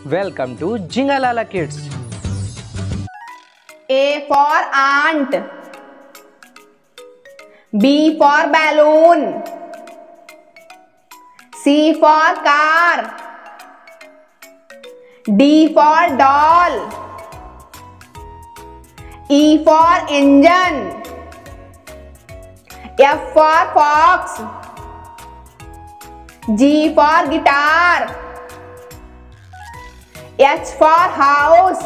Welcome to Jingalala Kids. A for ant. B for balloon. C for car. D for doll. E for engine. F for fox. G for guitar. H for house.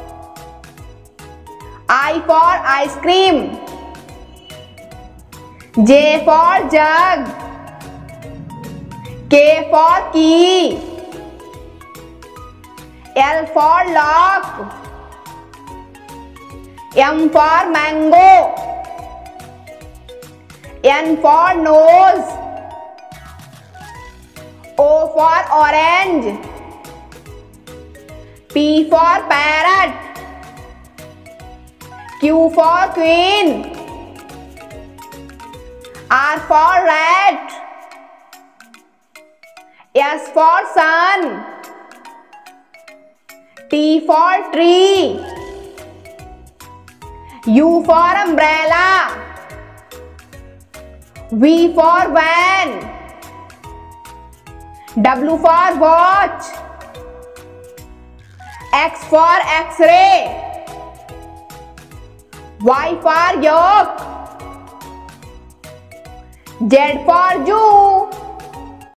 I for ice cream. J for jug. K for key. L for lock. M for mango. N for nose. O for orange. P for parrot. Q for queen. R for rat. S for sun. T for tree. U for umbrella. V for van. W for watch. X for X-ray. Y for yolk. Z for zoo.